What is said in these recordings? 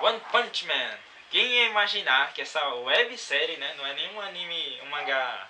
One Punch Man. Quem ia imaginar que essa websérie, né, não é nenhum anime, um mangá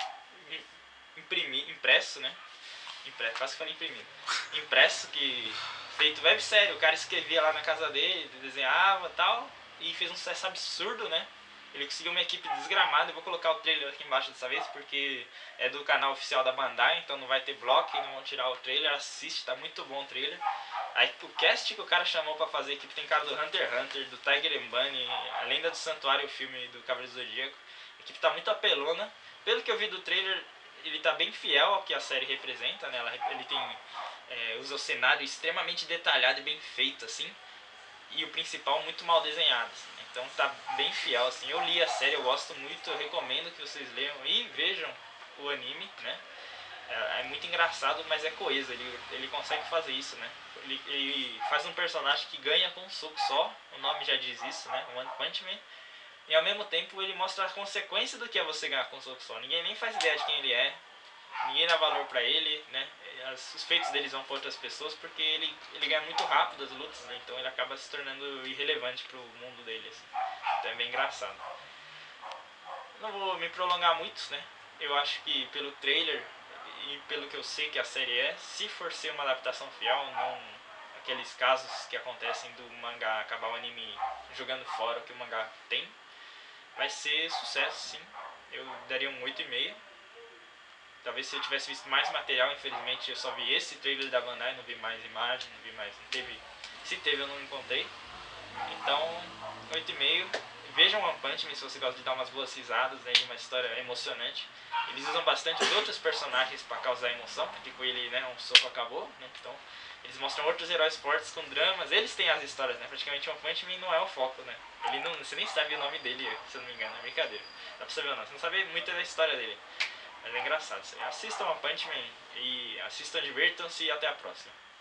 impresso, né? Impresso, quase que falei imprimido. Impresso, que feito websérie, o cara escrevia lá na casa dele, desenhava e tal, e fez um sucesso absurdo, né? Ele conseguiu uma equipe desgramada. Eu vou colocar o trailer aqui embaixo dessa vez, porque é do canal oficial da Bandai, então não vai ter bloco, não vão tirar o trailer. Assiste, tá muito bom o trailer. Aí o cast que o cara chamou pra fazer a equipe tem cara do Hunter x Hunter, do Tiger and Bunny, a Lenda do Santuário, o filme do Cavaleiro do Zodíaco. A equipe tá muito apelona. Pelo que eu vi do trailer, ele tá bem fiel ao que a série representa, né? Ele tem usa o cenário extremamente detalhado e bem feito, assim. E o principal muito mal desenhado, assim, né? Então tá bem fiel, assim. Eu li a série, eu gosto muito, eu recomendo que vocês leiam e vejam o anime, né? É muito engraçado, mas é coeso, ele consegue fazer isso, né? Ele faz um personagem que ganha com um soco só, o nome já diz isso, né? One Punch Man. E ao mesmo tempo ele mostra a consequência do que é você ganhar com um soco só. Ninguém nem faz ideia de quem ele é, ninguém dá valor pra ele, né? Os feitos deles vão pra outras pessoas porque ele ganha muito rápido as lutas, né? Então ele acaba se tornando irrelevante pro mundo dele, assim. Então é bem engraçado. Não vou me prolongar muito, né? Eu acho que pelo trailer e pelo que eu sei que a série é, se for ser uma adaptação fiel, não aqueles casos que acontecem do mangá acabar o anime jogando fora o que o mangá tem, vai ser sucesso, sim. Eu daria um 8,5. Talvez se eu tivesse visto mais material, infelizmente eu só vi esse trailer da Bandai, não vi mais imagem, não vi mais, não teve. Se teve eu não encontrei. Então, 8,5. Vejam One Punch Man se você gosta de dar umas boas risadas, né, de uma história emocionante. Eles usam bastante os outros personagens para causar emoção, porque com ele, né, um soco acabou, né? Então, eles mostram outros heróis fortes com dramas. Eles têm as histórias, né? Praticamente One Punch Man não é o foco, né? Ele não, você nem sabe o nome dele, se eu não me engano, é brincadeira. Dá pra saber o nome, você não sabe muito da história dele. Mas é engraçado. Assistam One Punch Man e assistam, divirtam-se e até a próxima.